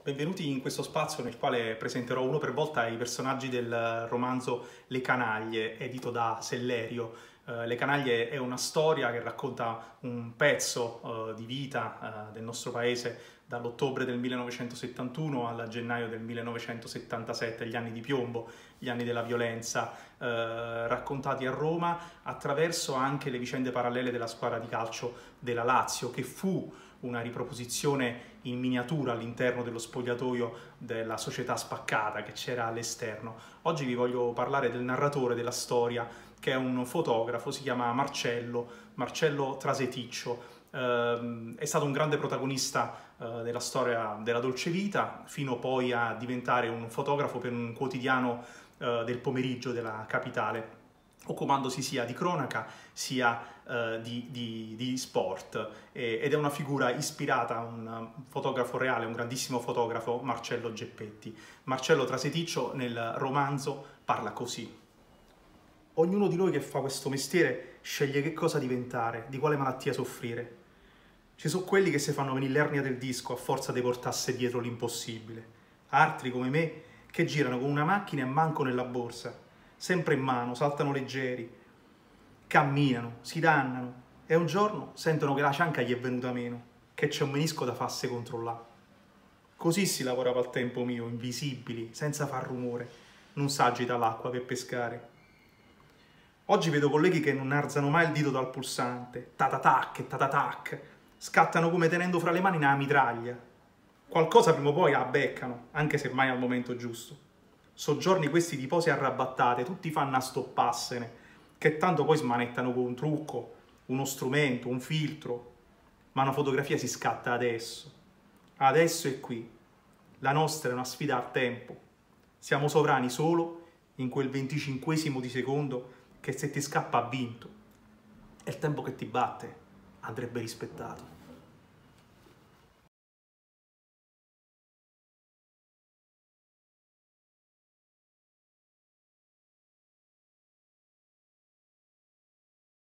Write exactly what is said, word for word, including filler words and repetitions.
benvenuti in questo spazio nel quale presenterò uno per volta i personaggi del romanzo Le Canaglie, edito da Sellerio. Uh, Le Canaglie è una storia che racconta un pezzo uh, di vita uh, del nostro paese dall'ottobre del millenovecentosettantuno al gennaio del millenovecentosettantasette, gli anni di piombo, gli anni della violenza, uh, raccontati a Roma attraverso anche le vicende parallele della squadra di calcio della Lazio, che fu una riproposizione in miniatura all'interno dello spogliatoio della società spaccata che c'era all'esterno. Oggi vi voglio parlare del narratore della storia, che è un fotografo, si chiama Marcello, Marcello Traseticcio. Eh, è stato un grande protagonista eh, della storia della dolce vita, fino poi a diventare un fotografo per un quotidiano eh, del pomeriggio della capitale, occupandosi sia di cronaca sia uh, di, di, di sport, e, ed è una figura ispirata a un fotografo reale, un grandissimo fotografo, Marcello Geppetti. Marcello Traseticcio nel romanzo parla così: ognuno di noi che fa questo mestiere sceglie che cosa diventare, di quale malattia soffrire. Ci sono quelli che si fanno venire l'ernia del disco a forza di portarsi dietro l'impossibile, altri come me che girano con una macchina e manco nella borsa, sempre in mano, saltano leggeri, camminano, si dannano e un giorno sentono che la cianca gli è venuta meno, che c'è un menisco da farsi controllare. Così si lavorava al tempo mio, invisibili, senza far rumore, non s'agita l'acqua per pescare. Oggi vedo colleghi che non alzano mai il dito dal pulsante, tatatac e tatatac, scattano come tenendo fra le mani una mitraglia. Qualcosa prima o poi la beccano, anche se mai al momento giusto. Soggiorni questi di pose arrabattate, tutti fanno a stoppassene, che tanto poi smanettano con un trucco, uno strumento, un filtro, ma una fotografia si scatta adesso, adesso e qui. La nostra è una sfida al tempo, siamo sovrani solo in quel venticinquesimo di secondo che se ti scappa ha vinto, e il tempo che ti batte andrebbe rispettato.